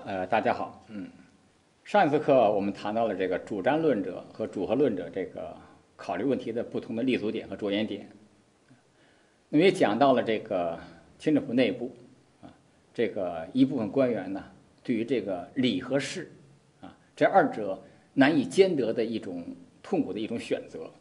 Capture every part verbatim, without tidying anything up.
呃，大家好，嗯，上一次课我们谈到了这个主战论者和主和论者这个考虑问题的不同的立足点和着眼点，那么也讲到了这个清政府内部啊，这个一部分官员呢，对于这个理和势啊这二者难以兼得的一种痛苦的一种选择。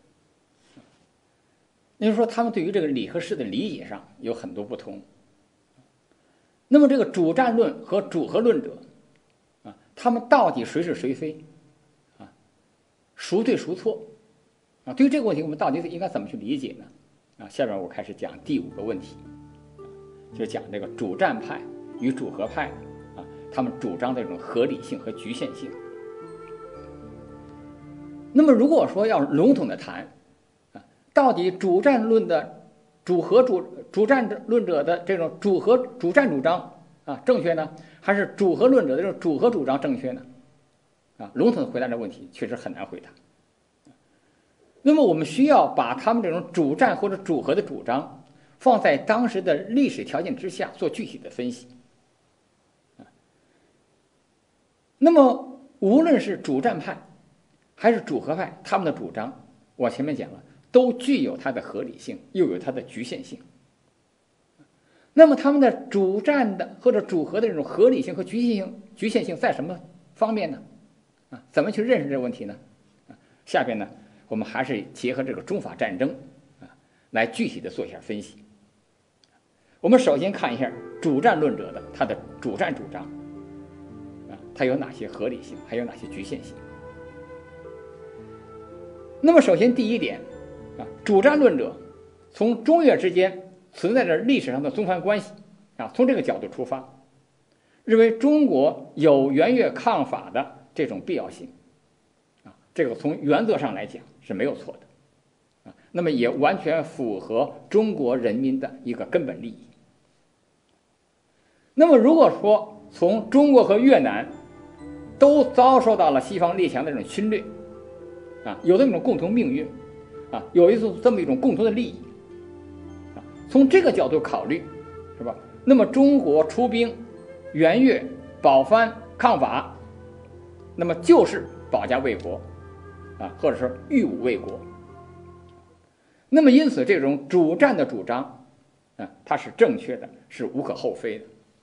也就是说，他们对于这个理和势的理解上有很多不同。那么，这个主战论和主和论者，啊，他们到底谁是谁非，啊，孰对孰错，啊，对于这个问题，我们到底应该怎么去理解呢？啊，下面我开始讲第五个问题，啊，就讲这个主战派与主和派，啊，他们主张的这种合理性和局限性。那么，如果说要笼统的谈，啊，到底主战论的主和主主战论者的这种主和主战主张啊正确呢，还是主和论者的这种主和主张正确呢？啊，笼统的回答这个问题确实很难回答。那么我们需要把他们这种主战或者主和的主张放在当时的历史条件之下做具体的分析。啊，那么无论是主战派还是主和派，他们的主张我前面讲了，都具有它的合理性，又有它的局限性。那么他们的主战的或者主和的这种合理性和局限性，局限性在什么方面呢？啊，怎么去认识这个问题呢？啊，下边呢，我们还是结合这个中法战争啊，来具体的做一下分析。我们首先看一下主战论者的他的主战主张啊，它有哪些合理性，还有哪些局限性。那么首先第一点啊，主战论者从中越之间存在着历史上的宗藩关系啊，从这个角度出发，认为中国有援越抗法的这种必要性啊，这个从原则上来讲是没有错的啊，那么也完全符合中国人民的一个根本利益。那么如果说从中国和越南都遭受到了西方列强的这种侵略啊，有这么一种共同命运啊，有一种这么一种共同的利益啊，从这个角度考虑，是吧？那么中国出兵援越、保藩、抗法，那么就是保家卫国啊，或者说御武卫国。那么因此，这种主战的主张啊，它是正确的，是无可厚非的。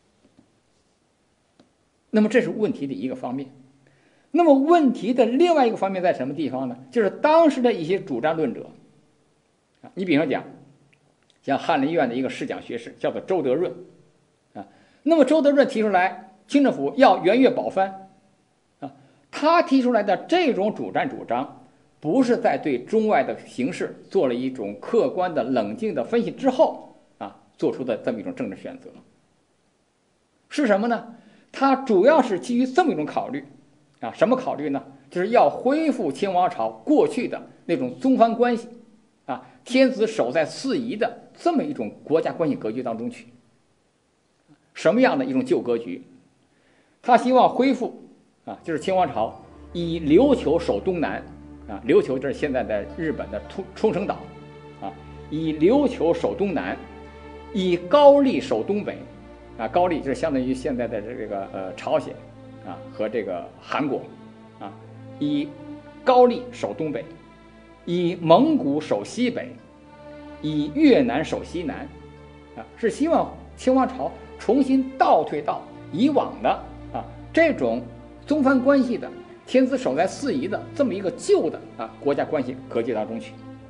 那么这是问题的一个方面。那么问题的另外一个方面在什么地方呢？就是当时的一些主战论者啊，你比方讲，像翰林院的一个侍讲学士叫做周德润啊，那么周德润提出来，清政府要援越保藩啊，他提出来的这种主战主张，不是在对中外的形势做了一种客观的、冷静的分析之后啊做出的这么一种政治选择，是什么呢？他主要是基于这么一种考虑。啊，什么考虑呢？就是要恢复清王朝过去的那种宗藩关系，啊，天子守在四夷的这么一种国家关系格局当中去。什么样的一种旧格局？他希望恢复啊，就是清王朝以琉球守东南，啊，琉球就是现在的日本的冲冲绳岛，啊，以琉球守东南，以高丽守东北，啊，高丽就是相当于现在的这个呃朝鲜。啊，和这个韩国，啊，以高丽守东北，以蒙古守西北，以越南守西南，啊，是希望清王朝重新倒退到以往的啊这种宗藩关系的天子守在四夷的这么一个旧的啊国家关系格局当中去。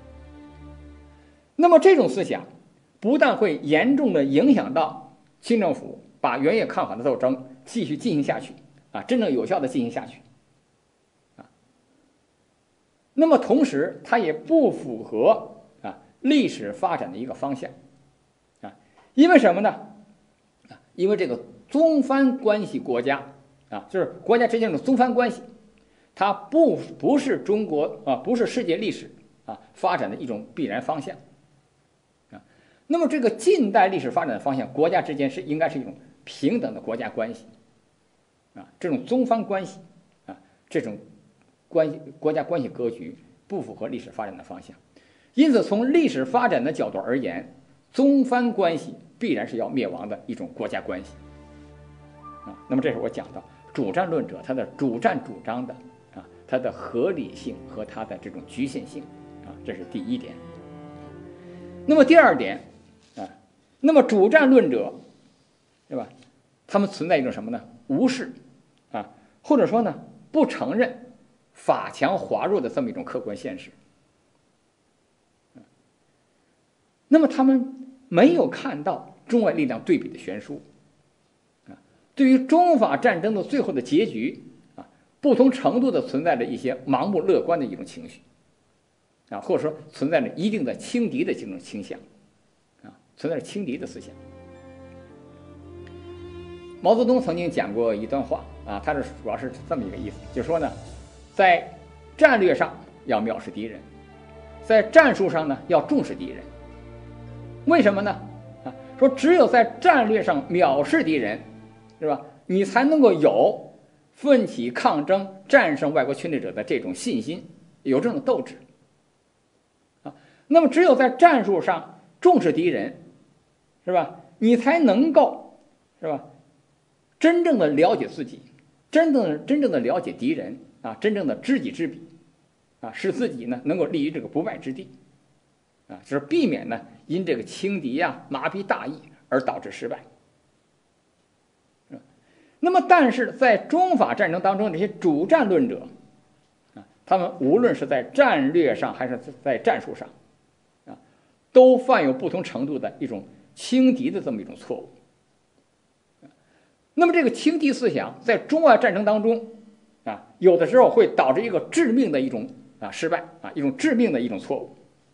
那么这种思想不但会严重的影响到清政府把援越抗法的斗争继续进行下去。啊，真正有效的进行下去，啊，那么同时它也不符合啊历史发展的一个方向，啊，因为什么呢？啊，因为这个宗藩关系国家啊，就是国家之间的宗藩关系，它不不是中国啊，不是世界历史啊发展的一种必然方向，啊，那么这个近代历史发展的方向，国家之间是应该是一种平等的国家关系。啊，这种宗藩关系，啊，这种关系国家关系格局不符合历史发展的方向，因此从历史发展的角度而言，宗藩关系必然是要灭亡的一种国家关系。啊，那么这是我讲到主战论者他的主战主张的啊，它的合理性和它的这种局限性啊，这是第一点。那么第二点啊，那么主战论者，对吧？他们存在一种什么呢？无视啊，或者说呢，不承认法强华弱的这么一种客观现实。那么他们没有看到中外力量对比的悬殊啊，对于中法战争的最后的结局啊，不同程度的存在着一些盲目乐观的一种情绪啊，或者说存在着一定的轻敌的这种倾向啊，存在着轻敌的思想。毛泽东曾经讲过一段话啊，他是主要是这么一个意思，就是说呢，在战略上要藐视敌人，在战术上呢要重视敌人。为什么呢？啊，说只有在战略上藐视敌人，是吧？你才能够有奋起抗争、战胜外国侵略者的这种信心，有这种斗志。啊，那么只有在战术上重视敌人，是吧？你才能够，是吧？真正的了解自己，真正的真正的了解敌人啊，真正的知己知彼，啊，使自己呢能够立于这个不败之地。啊，就是避免呢因这个轻敌呀、啊、麻痹大意而导致失败。那么，但是在中法战争当中，这些主战论者啊，他们无论是在战略上还是在战术上啊，都犯有不同程度的一种轻敌的这么一种错误。那么，这个轻敌思想在中外战争当中啊，有的时候会导致一个致命的一种啊失败啊，一种致命的一种错误。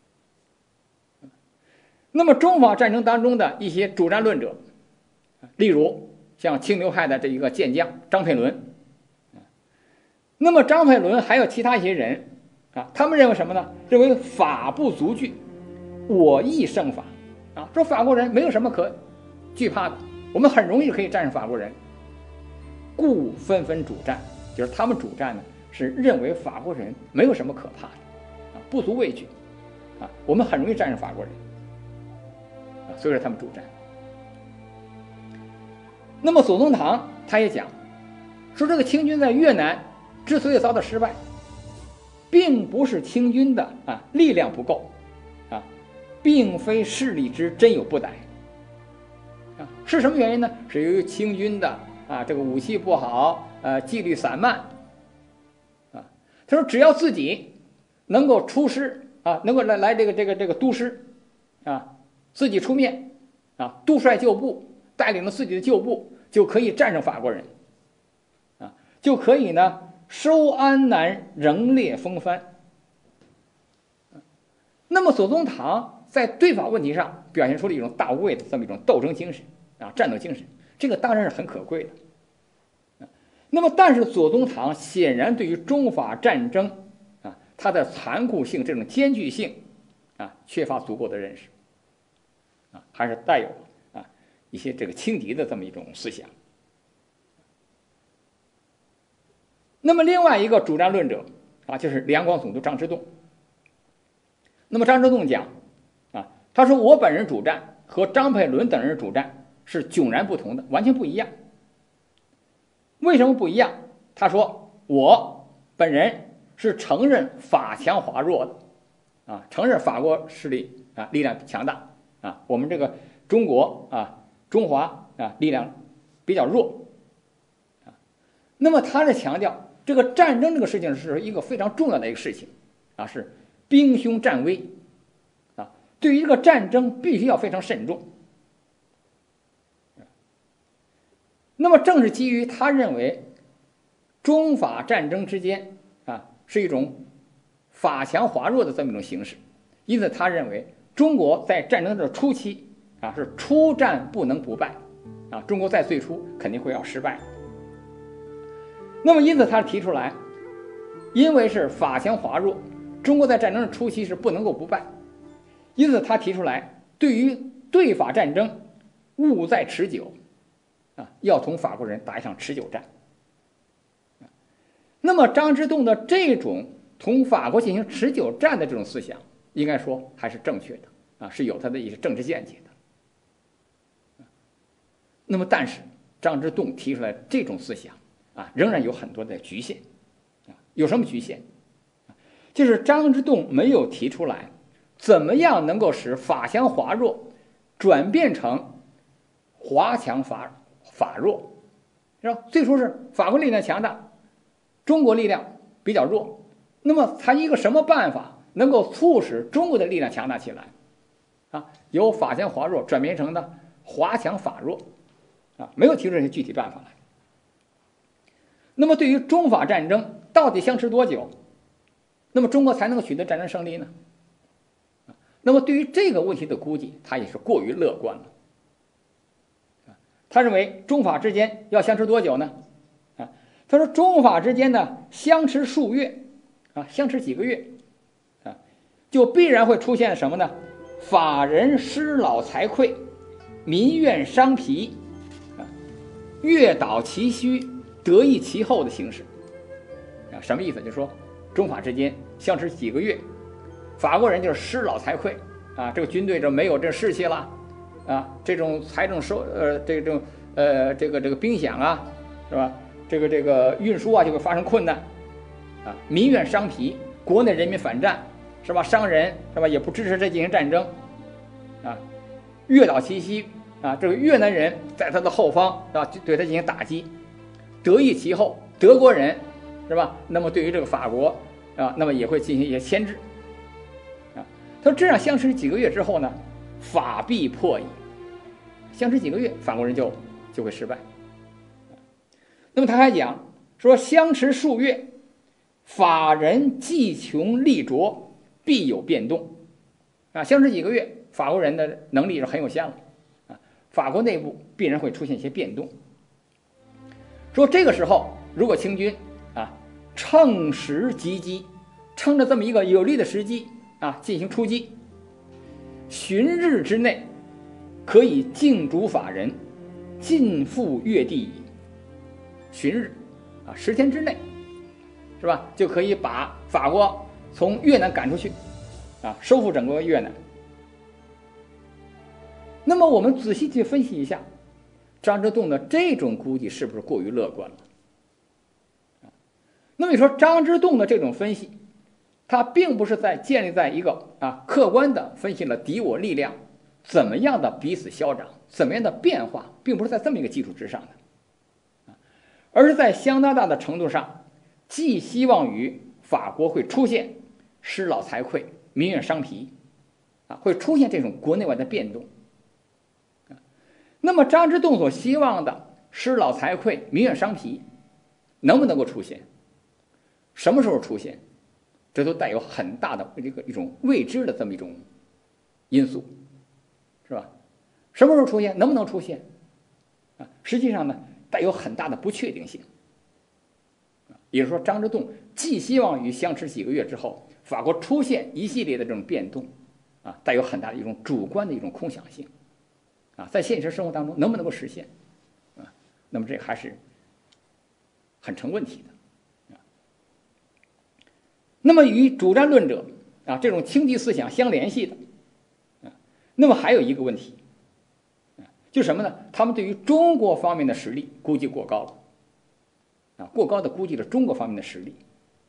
那么中法战争当中的一些主战论者，例如像清流派的这一个健将张佩纶，那么张佩纶还有其他一些人啊，他们认为什么呢？认为法不足惧，我亦胜法啊，说法国人没有什么可惧怕的，我们很容易可以战胜法国人，故纷纷主战，就是他们主战呢是认为法国人没有什么可怕的啊，不足畏惧啊，我们很容易战胜法国人。所以说他们主战。那么左宗棠他也讲说，这个清军在越南之所以遭到失败，并不是清军的啊力量不够啊，并非势力之真有不逮啊，是什么原因呢？是由于清军的啊这个武器不好，呃纪律散漫啊。他说只要自己能够出师啊，能够来来这个这个这个督师啊。自己出面啊，督率旧部，带领了自己的旧部，就可以战胜法国人，啊，就可以呢收安南，仍烈风帆。那么左宗棠在对法问题上表现出了一种大无畏的这么一种斗争精神啊，战斗精神，这个当然是很可贵的。那么，但是左宗棠显然对于中法战争啊，它的残酷性、这种艰巨性啊，缺乏足够的认识。啊，还是带有啊一些这个轻敌的这么一种思想。那么另外一个主战论者啊，就是两广总督张之洞。那么张之洞讲啊，他说我本人主战和张佩纶等人主战是迥然不同的，完全不一样。为什么不一样？他说我本人是承认法强华弱的啊，承认法国势力啊力量强大。啊，我们这个中国啊，中华啊，力量比较弱啊。那么他是强调这个战争这个事情是一个非常重要的一个事情啊，是兵凶战危啊。对于这个战争，必须要非常慎重。那么正是基于他认为中法战争之间啊是一种法强华弱的这么一种形式，因此他认为。中国在战争的初期啊，是初战不能不败啊，中国在最初肯定会要失败。那么因此他提出来，因为是法强华弱，中国在战争的初期是不能够不败，因此他提出来，对于对法战争务在持久啊，要同法国人打一场持久战。那么张之洞的这种同法国进行持久战的这种思想，应该说还是正确的啊，是有他的一些政治见解的。那么，但是张之洞提出来这种思想， 啊，仍然有很多的局限啊。有什么局限？就是张之洞没有提出来怎么样能够使法强华弱转变成华强法法弱，是吧？最初是法国力量强大，中国力量比较弱，那么他一个什么办法能够促使中国的力量强大起来啊？由法强华弱转变成的华强法弱啊，没有提出这些具体办法来。那么对于中法战争到底相持多久，那么中国才能够取得战争胜利呢？那么对于这个问题的估计，他也是过于乐观了。他认为中法之间要相持多久呢？啊，他说中法之间呢相持数月，啊，相持几个月，啊，就必然会出现什么呢？法人失老财溃，民怨伤疲，啊，月倒其虚，得意其后的形式。啊，什么意思？就是说中法之间相持几个月，法国人就是失老财溃啊，这个军队就没有这士气了。啊，这种财政收呃，这种呃，这个这个兵饷啊，是吧？这个这个运输啊，就会发生困难，啊，民怨伤疲，国内人民反战，是吧？商人是吧，也不支持这进行战争，啊，越倒其西啊，这个越南人在他的后方啊，对他进行打击，得意其后，德国人是吧？那么对于这个法国啊，那么也会进行一些牵制，啊，他说这样相持几个月之后呢？法必破矣，相持几个月，法国人就就会失败。那么他还讲说，相持数月，法人既穷力拙，必有变动。啊，相持几个月，法国人的能力是很有限了，啊，法国内部必然会出现一些变动。说这个时候，如果清军啊趁时击击，趁着这么一个有利的时机啊进行出击。旬日之内，可以尽逐法人，尽复越地矣。旬日啊，十天之内，是吧？就可以把法国从越南赶出去，啊，收复整个越南。那么我们仔细去分析一下，张之洞的这种估计是不是过于乐观了？那么你说张之洞的这种分析，它并不是在建立在一个啊客观的分析了敌我力量怎么样的彼此消长，怎么样的变化，并不是在这么一个基础之上的，而是在相当大的程度上，寄希望于法国会出现失老财溃、民怨伤疲，啊，会出现这种国内外的变动。那么张之洞所希望的失老财溃、民怨伤疲，能不能够出现？什么时候出现？这都带有很大的这个一种未知的这么一种因素，是吧？什么时候出现？能不能出现？啊，实际上呢，带有很大的不确定性。也就是说，张之洞寄希望于相持几个月之后，法国出现一系列的这种变动，啊，带有很大的一种主观的一种空想性，啊，在现实生活当中能不能够实现？啊，那么这还是很成问题的。那么与主战论者啊这种轻敌思想相联系的，啊，那么还有一个问题，啊，就是什么呢？他们对于中国方面的实力估计过高了，啊，过高的估计了中国方面的实力。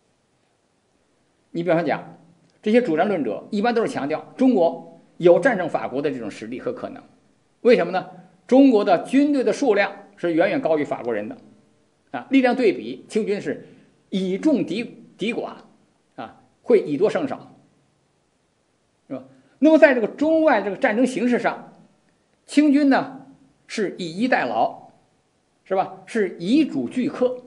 你比方讲，这些主战论者一般都是强调中国有战胜法国的这种实力和可能，为什么呢？中国的军队的数量是远远高于法国人的，啊，力量对比，清军是以众敌敌寡。会以多胜少，是吧？那么在这个中外这个战争形势上，清军呢是以逸待劳，是吧？是以主拒客，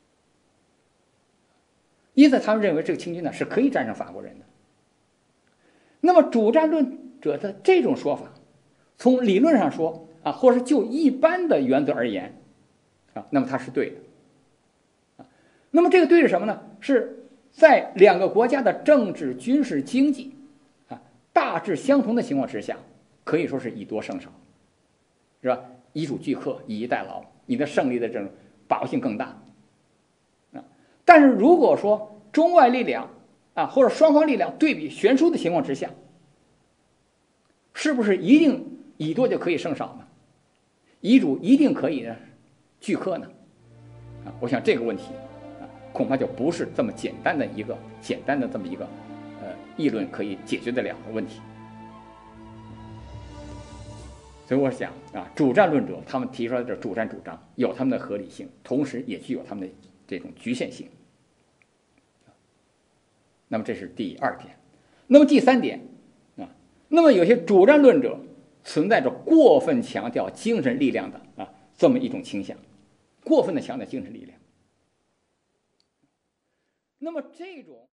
因此他们认为这个清军呢是可以战胜法国人的。那么主战论者的这种说法，从理论上说啊，或者是就一般的原则而言啊，那么它是对的。啊，那么这个对是什么呢？是在两个国家的政治、军事、经济啊大致相同的情况之下，可以说是以多胜少，是吧？以主拒客，以逸待劳，你的胜利的这种把握性更大啊。但是如果说中外力量啊或者双方力量对比悬殊的情况之下，是不是一定以多就可以胜少呢？以主一定可以拒客呢？ 啊，我想这个问题啊，恐怕就不是这么简单的一个简单的这么一个呃议论可以解决得了的问题。所以我想啊，主战论者他们提出来的主战主张有他们的合理性，同时也具有他们的这种局限性。那么这是第二点。那么第三点啊，那么有些主战论者存在着过分强调精神力量的啊这么一种倾向，过分的强调精神力量。那么这种